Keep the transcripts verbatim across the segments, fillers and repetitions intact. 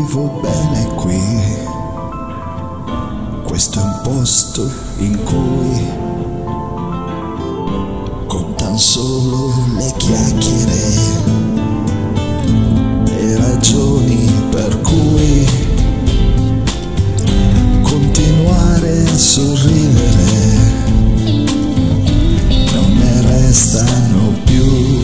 trovo bene qui. Questo è un posto in cui contano solo le chiacchiere e ragioni per cui continuare a sorridere non ne restano più.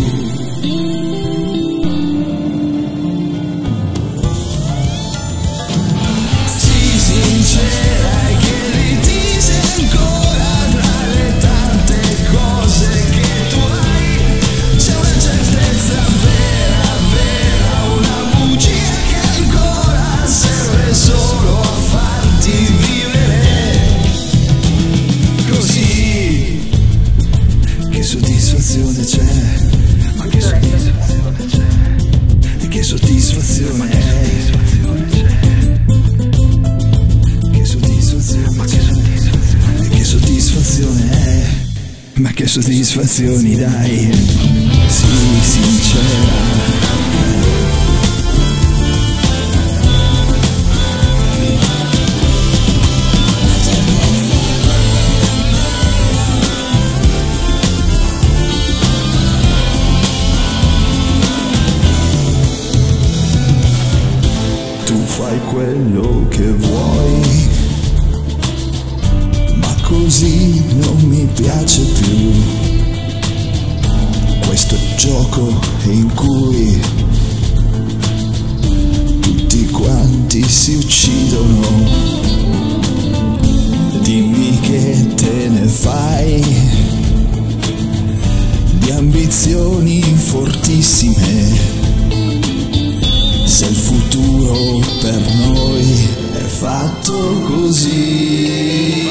Ma che soddisfazione c'è? E che soddisfazione è? Che soddisfazione c'è? E che soddisfazione è? Ma che soddisfazioni, dai, sii sincera. Fai quello che vuoi, ma così non mi piace più. Questo gioco in cui tutti quanti si uccidono. Dimmi che te ne fai di ambizioni fortissime, se il futuro per noi è fatto così.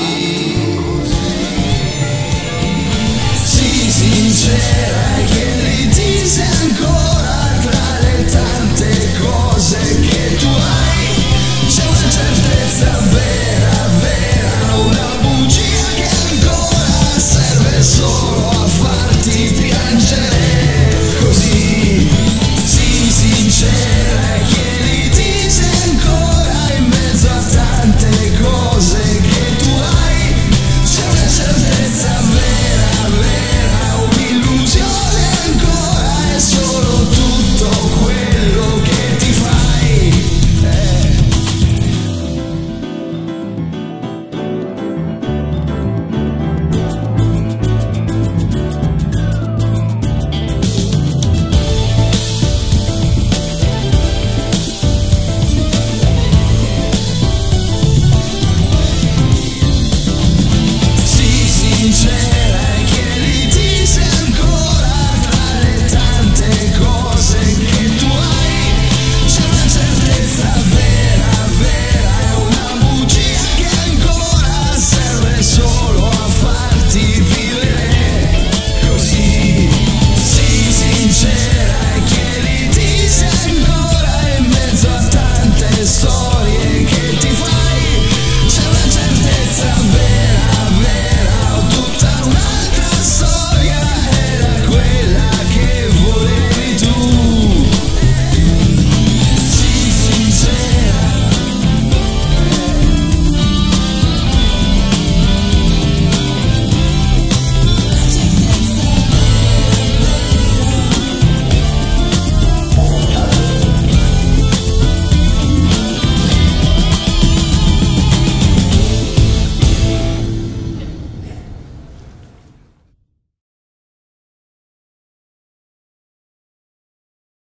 Sii sincera e chiediti se ancora tra le tante cose che tu hai c'è una certezza vera, vera, una bugia che ancora serve solo a farti piangere così. Sii sincera, change.